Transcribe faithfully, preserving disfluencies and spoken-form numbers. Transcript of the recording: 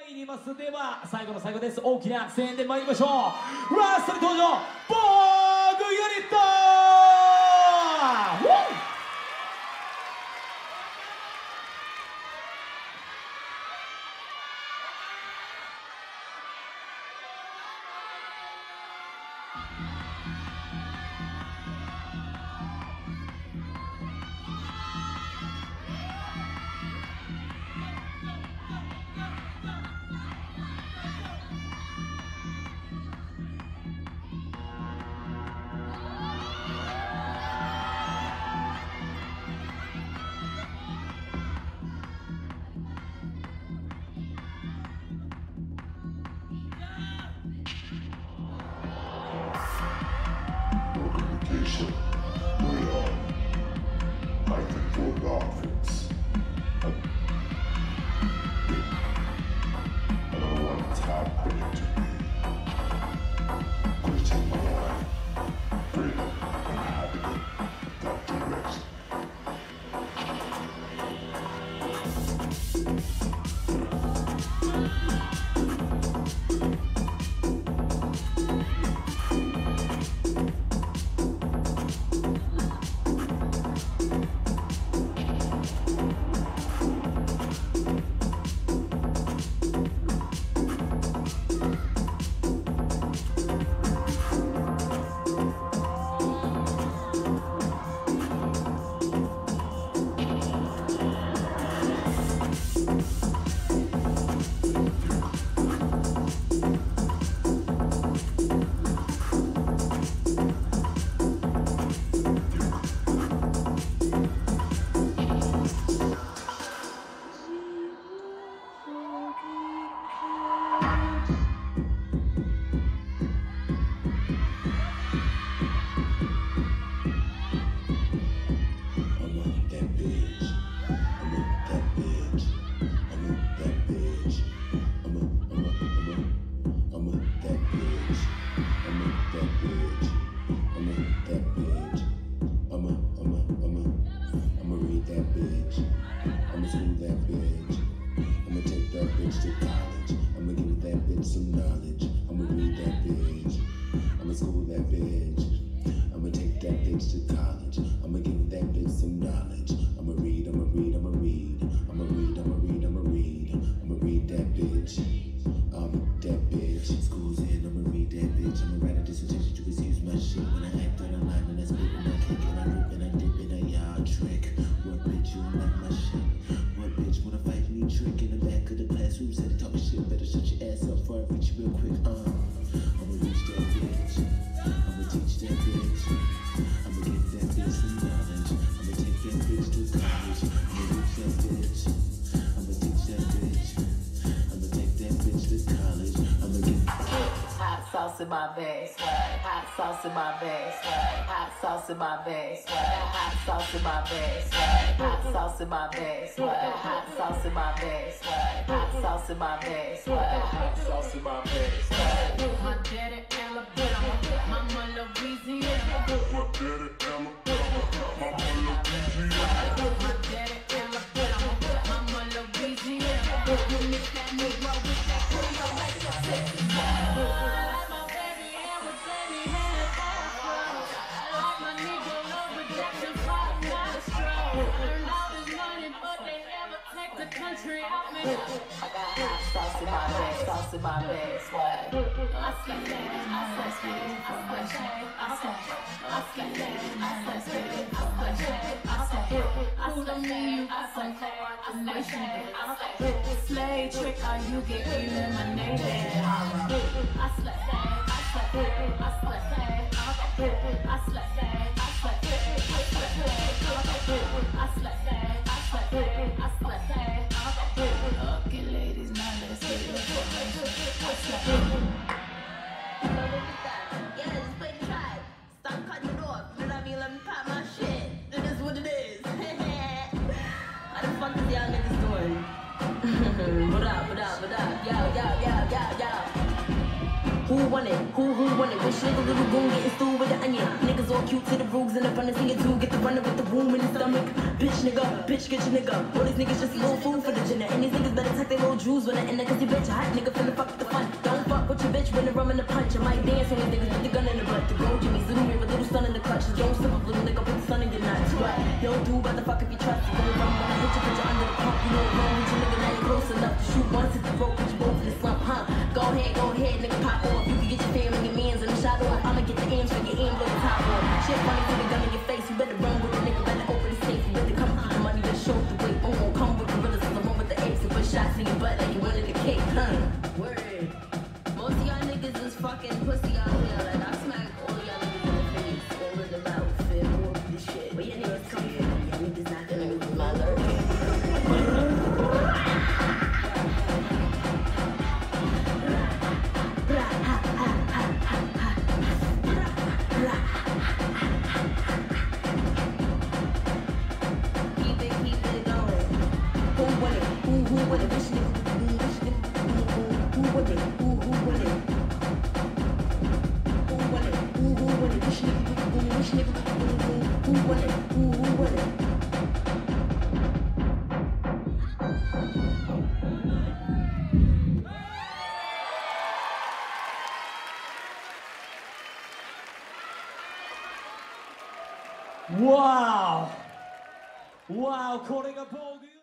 参ります。では最後の最後です。大きな声援で参りましょう。ラストに登場、ボーグユニット。 In my veins, hot sauce in my veins, hot sauce in my veins, hot sauce in my veins, hot sauce in my veins, hot sauce in my veins, hot sauce in my veins, hot sauce in my veins. My daddy Alabama, mama Louisiana. My daddy Alabama, mama Louisiana. My daddy Alabama, mama Louisiana. You mix that Negro with that Creole, make it sexy. Country out me. I got hot sauce in my veins, sauce in my veins, swag. I slay that, I slay that, I slay that, I slay that, I slay that, I slay that, I slay that, I slay that, I slay that, I slay that, slay trick, how you get eliminated. I slay that, I slay that, I slay that, I slay that, I slay that, I slay that, I slay that, I slay that, I slay that. Okay, ladies, now let's get it. Yeah, just play the track. Stop cutting it off. You know what I mean? Let me pop my shit. It is what it is. How the fuck is y'all niggas doing? What up, what up, what up? Yo, yo, yo, yo, yo. Who Who want it? Who who want it? Wish nigga little goon getting stewed with the onion. Niggas all cute to the rugs in the front and singing too. Get the runner with the womb in the stomach. Bitch nigga, bitch get your nigga. All these niggas just a little food for the dinner. And these niggas better tuck their little jewels when I end. Cause you bitch a hot nigga finna fuck with the fun. Don't fuck with your bitch when the rum and the punch. I might dance on these niggas with the gun in the butt. The gold Jimmy's little mirror, little sun in the clutch. Don't slip up, little nigga, put the sun in your nuts. What? Yo, do about the fuck if you trust. You gon' run when I hit you, put you under the pump. You know it wrong with your nigga, now you close enough to shoot once at the rope. Put you both in the slump, huh? Go ahead, go ahead, nigga, pop off. You can get your fam and your mans in the shot off. I'ma get the ams for your aim, blow the top off. Shit funny to the gun in your face. You better run with the nigga, better open the safe. You better come with the money, just show the weight. Won't gon' come with gorillas, cause I'm one with the apes. And put shots in your butt like you wanted the cake, huh? Word. Most of y'all niggas is fucking pussy out here. Like I smack all y'all niggas in the face, all in the mouth, and all of this shit. But y'all niggas come here, y'all niggas not gonna move my nerve. Keep it, keep it going. Who want it? Who, who want it? Which nigga? Which nigga? Who want it? Who, who want it? Who want it? Who, who want it? Which nigga? Which nigga? Who want it? Who, who want it? Wow! Wow, これがVOGUE